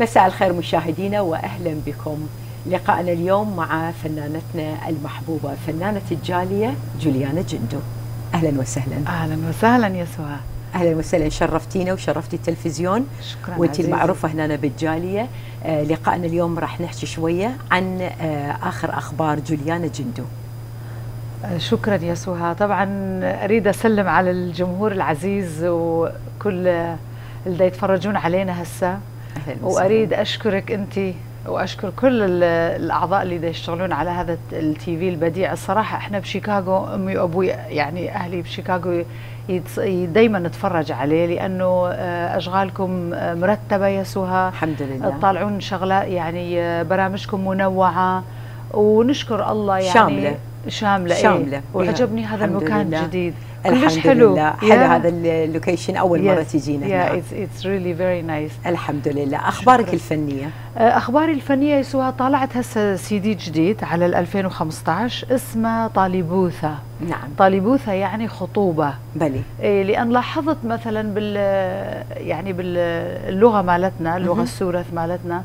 مساء الخير مشاهدينا واهلا بكم. لقاءنا اليوم مع فنانتنا المحبوبه فنانه الجاليه جوليانا جندو. اهلا وسهلا. اهلا وسهلا يا سهى. اهلا وسهلا، شرفتينا وشرفتي التلفزيون. شكرا. وانت المعروفه هنا بالجاليه. لقاءنا اليوم راح نحكي شويه عن اخر اخبار جوليانا جندو. شكرا يا سهى. طبعا اريد اسلم على الجمهور العزيز وكل اللي يتفرجون علينا هسه، واريد اشكرك انت واشكر كل الاعضاء اللي يشتغلون على هذا التي في البديع. الصراحه احنا بشيكاغو، امي وابوي يعني اهلي بشيكاغو دائما نتفرج عليه لانه اشغالكم مرتبه يا سهى. الحمد لله. تطلعون شغلات يعني برامجكم منوعه ونشكر الله، يعني شامله. إيه؟ وعجبني هذا المكان الجديد، كلش حلو. حلو هذا اللوكيشن، اول مره تجينا هنا. it's really very nice. الحمد لله. اخبارك الفنيه؟ اخباري الفنيه يا سهى، طالعت هسه سي دي جديد على 2015 اسمه طالبوثه. نعم. طالبوثه يعني خطوبه. بلي. لان لاحظت مثلا يعني باللغه مالتنا، اللغه السورث مالتنا،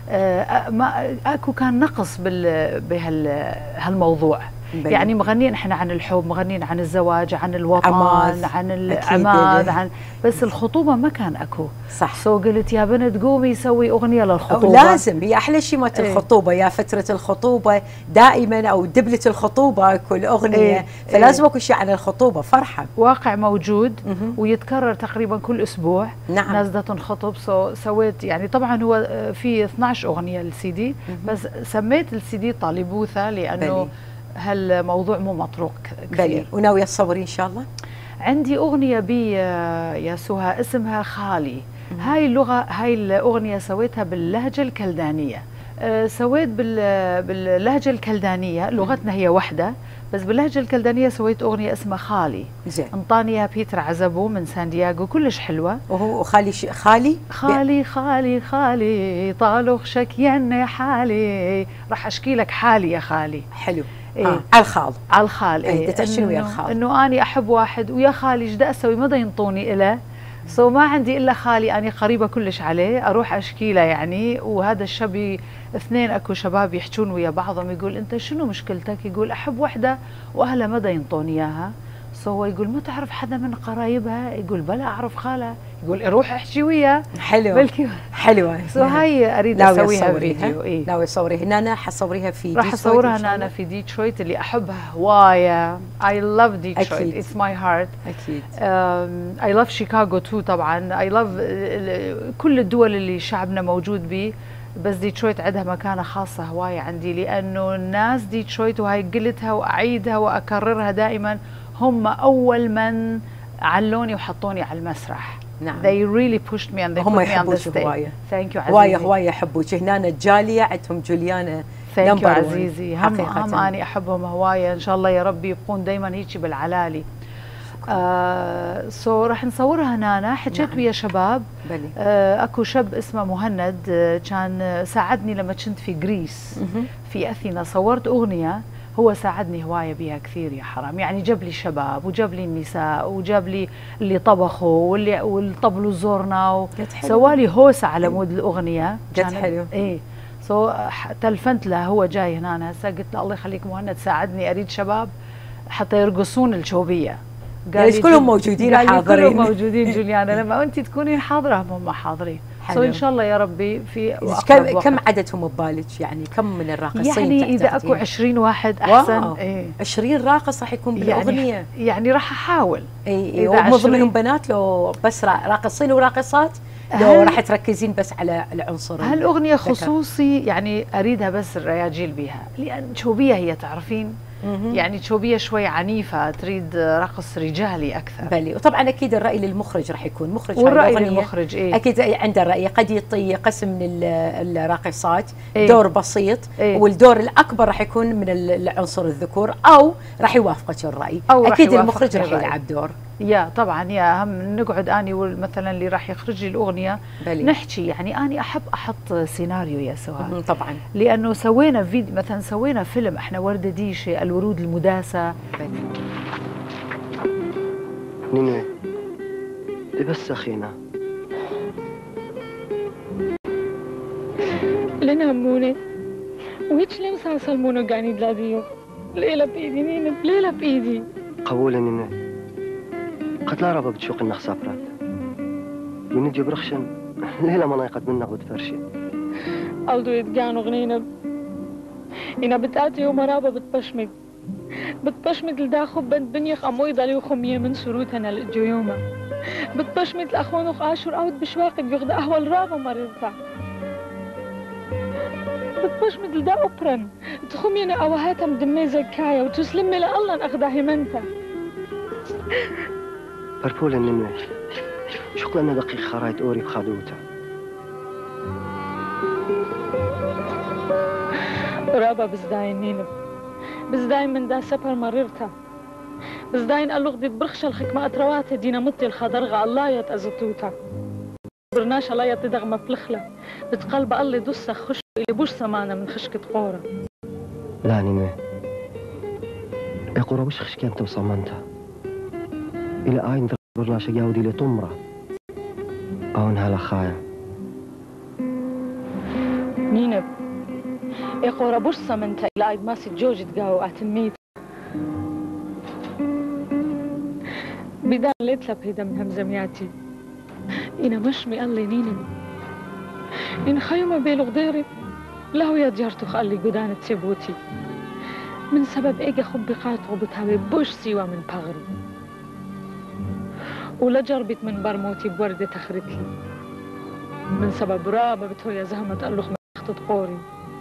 ما اكو كان نقص بهالموضوع. يعني مغنين احنا عن الحب، مغنين عن الزواج، عن الوطن، عن العماد، بس الخطوبه ما كان اكو. صح. قلت يا بنت قومي سوي اغنيه للخطوبه. لازم، هي احلى شيء مالت الخطوبه، يا فتره الخطوبه دائما او دبله الخطوبه كل اغنيه. فلازم اكو شيء عن الخطوبه، فرحه واقع موجود ويتكرر تقريبا كل اسبوع. نعم. ناس دا تنخطب. سويت يعني طبعا هو في 12 اغنيه للسي دي، بس سميت السي دي طالبوثه لانه هالموضوع مو مطروق كثير. بلي. وناويه تصوري ان شاء الله؟ عندي اغنيه بي يا سهى اسمها خالي. هاي الاغنيه سويتها باللهجه الكلدانيه. سويت باللهجه الكلدانيه، لغتنا هي وحده، بس باللهجه الكلدانيه سويت اغنيه اسمها خالي. زين. انطاني اياها بيتر عزبو من سان دياغو، كلش حلوه. وهو خالي خالي خالي خالي طالخ شكيني حالي. راح اشكي لك حالي يا خالي. حلو. على الخال. على الخال. شنو ويا الخال؟ انه اني احب واحد ويا خالي ايش دا اسوي؟ ما دا ينطوني اله. ما عندي الا خالي، اني قريبه كلش عليه، اروح اشكي له يعني. وهذا الشاب، اثنين اكو شباب يحجون ويا بعضهم، يقول انت شنو مشكلتك؟ يقول احب وحده واهلها ما دا ينطوني اياها. هو يقول ما تعرف حدا من قرايبها؟ يقول بلا اعرف خالها. يقول روح احكي وياه. حلو. حلوه. هاي اريد اسويها فيديو. ناوي اصوريها؟ نانا حصوريها في راح اصورها نانا في ديترويت اللي احبها هوايه. I love Detroit. It's my heart. اكيد. I love Chicago too طبعا. I love كل الدول اللي شعبنا موجود به، بس ديترويت عندها مكانة خاصة هواية عندي، لأنه الناس ديترويت، وهي قلتها وأعيدها وأكررها دائما، هم أول من علوني وحطوني على المسرح. نعم. They really pushed me and they هم put me on the stage. هواية. Thank you عزيزي. هواية يحبوك. هنا الجالية عندهم جوليانا. Thank you عزيزي. هم أني أحبهم هواية. إن شاء الله يا ربي يبقون دايما هيك بالعلالي. راح نصورها هنا. حكيت ويا شباب. اكو شاب اسمه مهند كان ساعدني لما كنت في جريس في اثينا، صورت اغنيه. هو ساعدني هوايه بها كثير يا حرام، يعني جاب لي شباب وجاب لي النساء وجاب لي اللي طبخوا واللي طبلوا زورنا سوالي هوسه على مود الاغنيه. جد حلو. ايه. تلفنت له، هو جاي هنا هسه، قلت له الله يخليك مهند ساعدني، اريد شباب حتى يرقصون الشوبيه. قال كلهم موجودين وحاضرين. كلهم موجودين جوليانا، لما انت تكونين حاضره هم حاضرين. ان شاء الله يا ربي في كم عددهم ببالك؟ يعني كم من الراقصين؟ يعني اذا اكو 20 واحد احسن. 20 راقص راح يكون بالاغنيه. يعني راح احاول. ومن ضمنهم بنات لو بس راقصين وراقصات؟ لو راح تركزين بس على العنصر هالاغنيه خصوصي، يعني اريدها بس الرياجيل بيها، لان شوبيه هي تعرفين. يعني شوبيه شوي عنيفه، تريد رقص رجالي اكثر. بلي. وطبعا اكيد الراي للمخرج راح يكون مخرج. والراي للمخرج اكيد عنده راي. قد يعطي قسم من الراقصات دور بسيط، والدور الاكبر راح يكون من العنصر الذكور، او راح يوافقك الراي. اكيد المخرج راح يلعب دور. يا طبعا يا هم نقعد اني مثلا اللي راح يخرج لي الاغنيه نحكي. يعني اني احب احط سيناريو يا سهى. طبعا. لانه سوينا فيديو مثلا، سوينا فيلم احنا ورده ديشه الورود المداسه. نينوي دي بس اخينا وين هموني وهيك ليه مسلسل مونو قاعد يدلاديو ليلة بإيدي نينب ليلة بإيدي قبول نينب قد لا رابا بتشوق النخ سافرات يونيد يبرخشن ليلة ما نايقت منك بتفرشي قلدو يتقانو غنينب إنا بتآتي ومرابا بتبشمد لداخو بنت بنيخ أمو يضليو خمية من سروتنا الجيومة بتبشمد الأخوان وخاشور أود بشواقي بيغد أهوى الرابا مرضتا بتبشمد لدا أبرن تخمينا أوهاتا مدمي زكايا وتسلمي لألله أخدا هيمنتا بربولا نمي شو لنا دقيق خرايط أوري بخادوتا رابا بزداين نينب بزداين من دا سبر مررتا بزداين ألوغ دي برخش الخكمة أترواتا دينا مطي الخضرغة الله يتأزتوتا برناش الله يتدغم فلخلة بتقلب الله دوسة خش اللي بوش سمانا من خشكة قورة لا نيني يا قورة بوش خشكي أنت وصمانتا إلى آين برناش جاودي لطمرة أو انها لخايا نينب يا قورة بوش سمنتا إلى آيد ماسي جوجي تقاو أتميت بدان ليتلب هيدا من همزمياتي إنا مشمي الله نينب إن خيمة بيلو غديري له يا جارتو خالي قدانة تبوتي من سبب إيجا خبي قاطعو بتهاوي بوش سيوا من بغري ولا جربت من برموتي بوردة تخرتلي من سبب رابة بتهويا زهمة تألخ من أخت قوري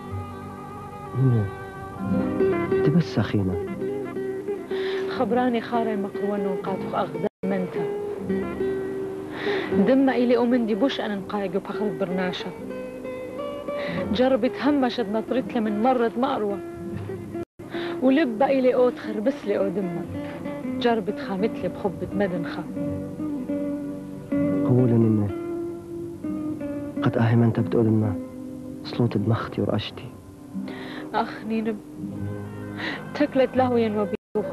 تبس أخينا خبراني خاري مقروان وقاطخ أغدا منتا دم إلي أمندي بوش أنا نقايق بخرج برناشة جربت همشت نطرت من مرة مأروة ولب إلي أو تخربس لي أو دمة جربت خامتلي بخبة مدنخة قولا إنه قد أهمنت بتقولنا صلوت دمختي ورقشتي أخ نينب تكلت لهوين وبيوخ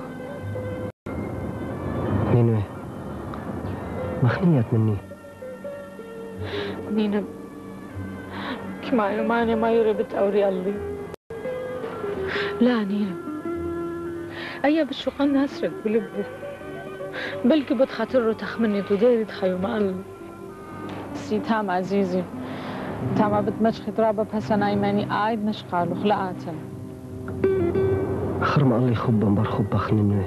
نينوي مخنيت مني نينب كما يوماني ما يربط أوري الله لا نينب أيا بالشوقان أسرق بلبه بلكي بتخاطره تخمني تديري تخيو ما الله سي تام عزيزي تام بتمشخي ترابة بحسن أيماني قاعد نشقاله خلقاتها آخر ما الله يخبا برخب أخنينوي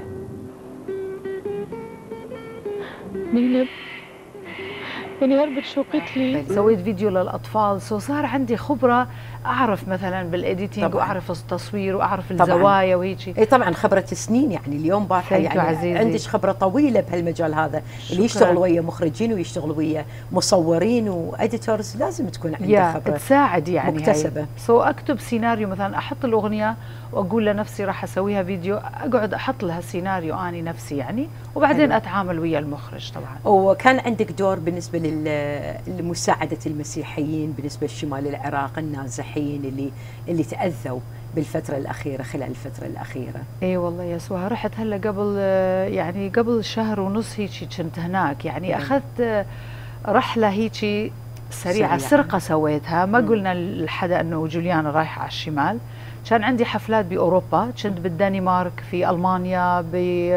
نينب يعني هربت شوقت لي سويت فيديو للاطفال صار عندي خبره اعرف مثلا بالايديتنج واعرف التصوير واعرف الزوايا وهيك اي طبعا خبره سنين يعني اليوم باحه يعني عندك خبره طويله بهالمجال هذا اللي يشتغل ويا مخرجين ويشتغل ويا مصورين واديتورز لازم تكون عندك خبره تساعد يعني مكتسبه اكتب سيناريو مثلا احط الاغنيه واقول لنفسي راح اسويها فيديو اقعد احط لها السيناريو اني نفسي يعني وبعدين اتعامل ويا المخرج طبعا. وكان عندك دور بالنسبه لمساعده المسيحيين بالنسبه لشمال العراق النازحين اللي تاذوا بالفتره الاخيره خلال الفتره الاخيره. اي والله يا سهى رحت هلا قبل شهر ونص هيك كنت هناك يعني اخذت رحله هيك سريعه سرقه سويتها ما قلنا لحدا انه جوليانا رايحه على الشمال. كان عندي حفلات باوروبا كنت بالدنمارك في المانيا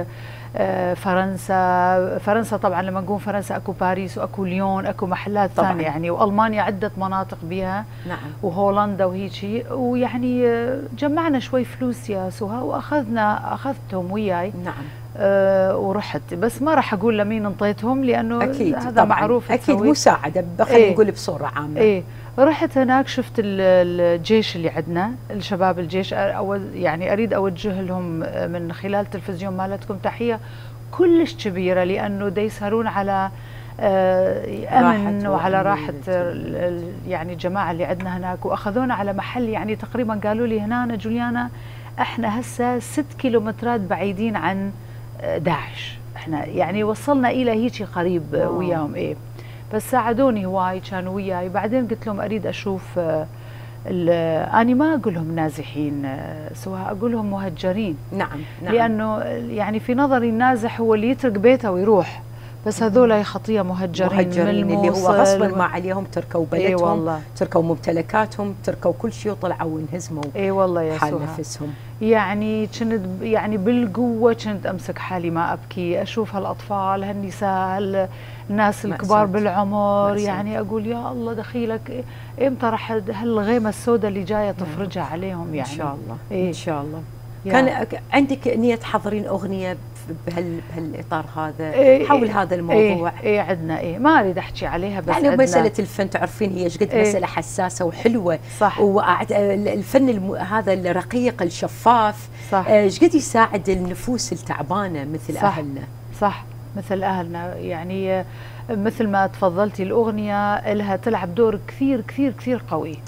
فرنسا طبعا لما نقول فرنسا اكو باريس واكو ليون اكو محلات ثانيه يعني والمانيا عده مناطق بها نعم وهولندا وهيجي ويعني جمعنا شوي فلوس يا سهى اخذتهم وياي نعم ورحت بس ما راح اقول لمين انطيتهم لانه أكيد هذا طبعاً معروف اكيد مساعده خلينا نقول بصوره عامه. رحت هناك شفت الجيش اللي عندنا الشباب الجيش يعني اريد اوجه لهم من خلال التلفزيون مالتكم تحيه كلش كبيره لانه يسهرون على امن وعلى راحه يعني الجماعه اللي عندنا هناك واخذونا على محل يعني تقريبا قالوا لي هنا جوليانا احنا هسه 6 كيلومترات بعيدين عن داعش احنا يعني وصلنا الى هيك قريب وياهم بس ساعدوني هواي كانوا وياي بعدين قلت لهم اريد اشوف اني ما اقول لهم نازحين سواء اقول لهم مهجرين نعم لانه يعني في نظري النازح هو اللي يترك بيته ويروح بس هذول خطيه مهجرين من اللي هو غصبا ما عليهم تركوا بلدهم، تركوا ممتلكاتهم، تركوا كل شيء وطلعوا وانهزموا. اي والله يا حال نفسهم. يعني كنت يعني بالقوه كنت امسك حالي ما ابكي، اشوف هالاطفال هالنساء الناس الكبار بالعمر، يعني اقول يا الله دخيلك امتى راح هالغيمه السوداء اللي جايه تفرجها عليهم يعني. ان شاء الله ان شاء الله. كان عندك نية تحضرين أغنية بهالإطار هذا حول هذا الموضوع؟ إيه عندنا ما أريد أحكي عليها، بس يعني مسألة الفن تعرفين هي قد مسألة حساسة وحلوة. صح. الفن هذا الرقيق الشفاف صح. قد يساعد النفوس التعبانة مثل صح. أهلنا. صح مثل أهلنا، يعني مثل ما تفضلتي الأغنية لها تلعب دور كثير كثير كثير قوي.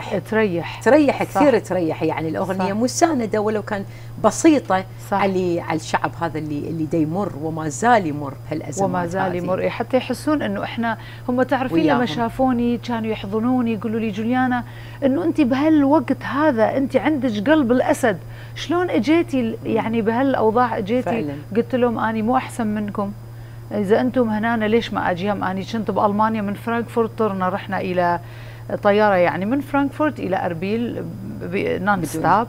تريح كثير، تريح يعني الأغنية مساندة ولو كان بسيطة على الشعب هذا اللي دا يمر وما زال يمر بهالأزمات وما زال يمر، حتى يحسون إنه إحنا هم تعرفين لما شافوني كانوا يحضنوني يقولوا لي جوليانا إنه أنت بهالوقت هذا أنت عندك قلب الأسد، شلون اجيتي يعني بهالأوضاع اجيتي؟ فعلا. قلت لهم أني مو أحسن منكم، إذا أنتم هنا ليش ما أجيهم؟ أنا كنت بألمانيا من فرانكفورت، طرنا رحنا إلى طيارة يعني من فرانكفورت إلى أربيل نون ستوب.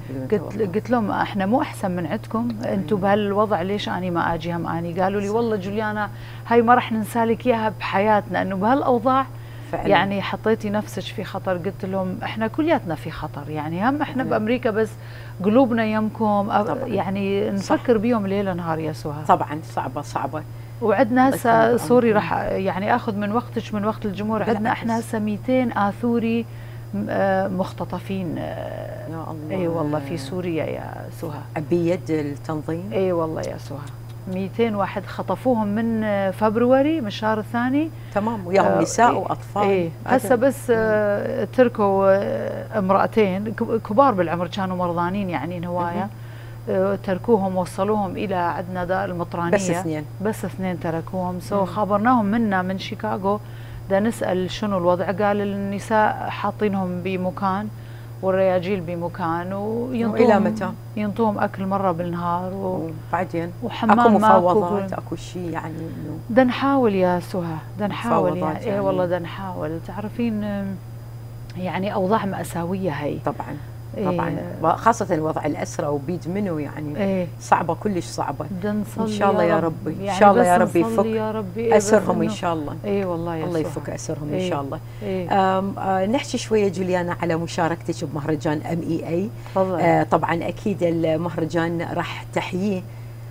قلت لهم إحنا مو أحسن من عندكم، أنتم بهالوضع ليش أنا ما أجيهم؟ أنا قالوا لي والله جوليانا هاي ما رح ننسالك إياها بحياتنا، إنه بهالأوضاع فعلا. يعني حطيتي نفسك في خطر. قلت لهم إحنا كلياتنا في خطر، يعني هم إحنا بأمريكا بس قلوبنا يمكم، يعني نفكر بيهم ليل نهار يا سهى. طبعا صعبة. وعندنا هسه سوري راح يعني اخذ من وقتك من وقت الجمهور، عندنا احنا هسه 200 آثوري مختطفين. يا الله. اي والله في سوريا يا سهى بيد التنظيم. اي والله يا سهى 200 واحد خطفوهم من فبراير من الشهر الثاني. تمام، وياهم نساء واطفال. اي هسه بس تركوا امرأتين كبار بالعمر كانوا مرضانين يعني هوايه، تركوهم وصلوهم الى عندنا دار المطرانيه، بس اثنين تركوهم. خبرناهم من شيكاغو دا نسال شنو الوضع، قال النساء حاطينهم بمكان والرياجيل بمكان الى متى ينطوهم اكل مره بالنهار وبعدين وحمام اكو مفاوضات اكو شيء يعني انه دا نحاول يا سهى دا نحاول يعني. اي والله دا نحاول. تعرفين يعني اوضاع مأساويه هي طبعا خاصة وضع الأسرى وبيدمنوا يعني صعبة كلش صعبة. إن شاء الله يا ربي إن شاء الله يا ربي يفك أسرهم إن شاء الله. والله يا الله يفك أسرهم إن شاء الله. نحكي شوية جوليانا على مشاركتك بمهرجان MEA. طبعا أكيد المهرجان راح تحييه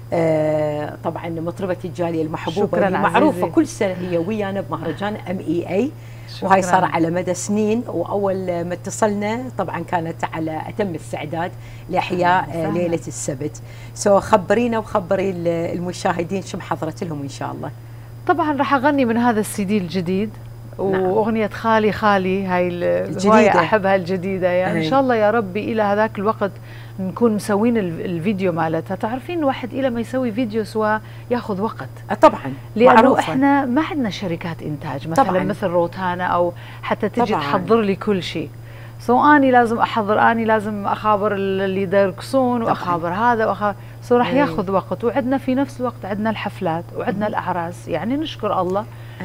طبعا مطربة الجالية المحبوبة اللي معروفة كل سنة هي ويانا بمهرجان MEA، وهي صار على مدى سنين. واول ما اتصلنا طبعا كانت على اتم الاستعداد لاحياء ليله السبت. خبرينا وخبري المشاهدين شو محضرت لهم ان شاء الله. طبعا راح اغني من هذا السي دي الجديد، واغنيه خالي هاي الجديده احبها الجديده يعني. ان شاء الله يا ربي الى هذاك الوقت نكون مسوين الفيديو مالتها. تعرفين الواحد الى ما يسوي فيديو سوا ياخذ وقت طبعا، لانه معروفة. احنا ما عندنا شركات انتاج مثلا طبعاً. مثل روتانا او حتى تجي تحضر لي كل شيء. اني لازم احضر، اني لازم اخابر اللي يرقصون واخابر هذا راح ياخذ وقت. وعندنا في نفس الوقت عندنا الحفلات وعندنا الاعراس، يعني نشكر الله.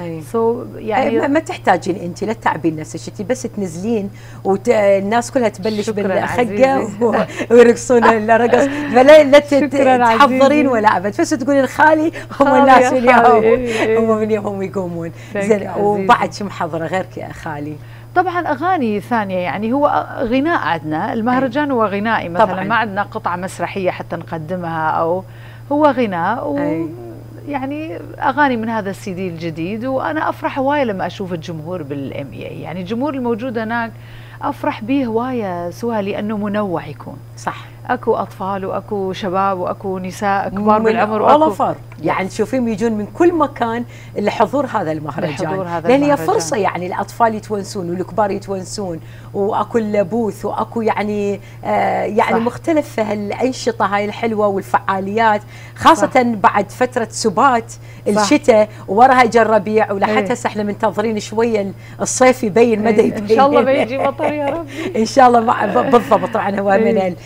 يعني ما تحتاجين انت لا تتعبين نفسك، انت بس تنزلين والناس كلها تبلش بالخقه ويرقصون الرقص، فلا تحضرين ولا ابد، بس تقولين الخالي هم الناس اللي هم من يوم يقومون. زين، وبعد شو محضره غير خالي؟ طبعا اغاني ثانيه، يعني هو غناء عندنا المهرجان هو غنائي مثلا طبعاً. ما عندنا قطعه مسرحيه حتى نقدمها، او هو غناء يعني اغاني من هذا السي دي الجديد. وانا افرح هوايه لما اشوف الجمهور بالMEA، يعني الجمهور الموجود هناك افرح به هوايه سهى لانه منوع يكون. صح، اكو اطفال واكو شباب واكو نساء كبار بالعمر واكو فرق، يعني تشوفين يجون من كل مكان لحضور هذا المهرجان، لان هي فرصه يعني الاطفال يتونسون والكبار يتونسون، واكو اللبوث واكو يعني يعني مختلف الانشطه هاي الحلوه والفعاليات، خاصه صح. بعد فتره سبات الشتاء ووراها يجي الربيع، ولحتى هسه احنا منتظرين شويه الصيف يبين مدى يبين. ان شاء الله بيجي مطر يا رب ان شاء الله بالضبط. طبعا هو من بالنسبه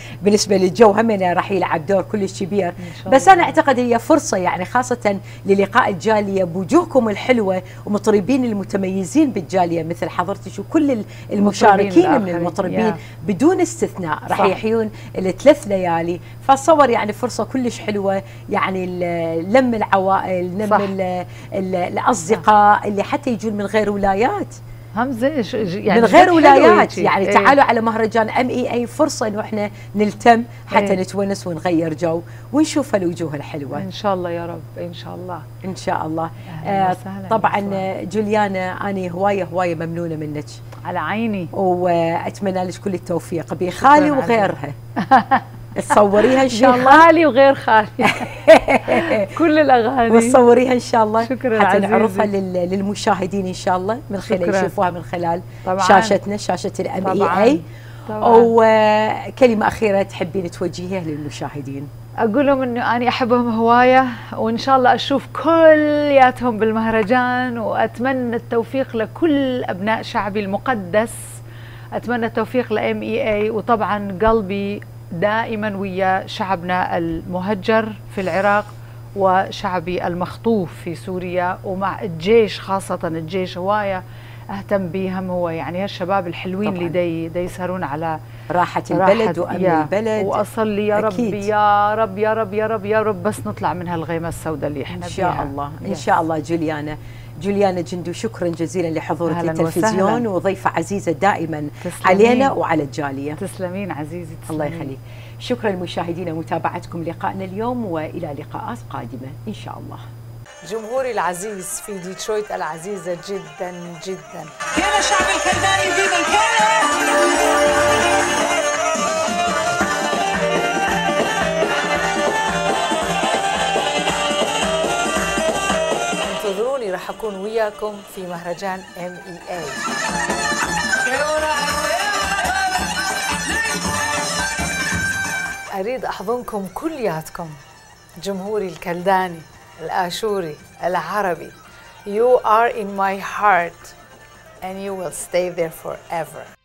بالنسبه للجو همنا راح يلعب دور كلش كبير. بس انا اعتقد هي فرصه يعني خاصه للقاء الجاليه بوجوهكم الحلوه ومطربين المتميزين بالجاليه مثل حضرتك وكل المشاركين من المطربين بدون استثناء راح يحيون ال3 ليالي. فاتصور يعني فرصه كلش حلوه، يعني لم العوائل، لم الاصدقاء اللي حتى يجون من غير ولايات، يعني من غير ولايات، يعني تعالوا على مهرجان MEA. فرصه انه احنا نلتم حتى نتونس ونغير جو ونشوف الوجوه الحلوه ان شاء الله يا رب. ان شاء الله ان شاء الله. طبعا جوليانا انا هوايه ممنونه منك. على عيني، واتمنى لك كل التوفيق بخالي وغيرها. تصوريها ان شاء الله، خالي وغير خالي كل الاغاني وتصوريها ان شاء الله. شكرا حتى نعرفها للمشاهدين ان شاء الله من خلال يشوفوها من خلال شاشتنا، شاشه MEA. وكلمه اخيره تحبين توجهيها للمشاهدين؟ اقول لهم انه انا احبهم هوايه، وان شاء الله اشوف كلياتهم بالمهرجان، واتمنى التوفيق لكل ابناء شعبي المقدس. اتمنى التوفيق لMEA، وطبعا قلبي دائما ويا شعبنا المهجر في العراق وشعبي المخطوف في سوريا، ومع الجيش خاصة. الجيش هواية اهتم بيهم، هو يعني هالشباب الحلوين طبعاً. اللي دي يسهرون على راحة البلد وأمن البلد. وأصلي يا رب يا رب يا رب يا رب يا رب بس نطلع من هالغيمة السوداء اللي احنا إن شاء الله. إن شاء الله. جوليانا جندو، شكرا جزيلا لحضورك للتلفزيون، وضيفة عزيزة دائما علينا وعلى الجالية. تسلمين عزيزي، الله يخليك. شكرا مشاهدينا متابعتكم لقائنا اليوم، وإلى لقاءات قادمة إن شاء الله. جمهوري العزيز في ديترويت العزيزة جدا جدا. كان شعب الكلداني في مكانه. انتظروني، راح أكون وياكم في مهرجان MEA. أريد أحضنكم كلياتكم، جمهوري الكلداني، الآشوري، العربي. You are in my heart and you will stay there forever.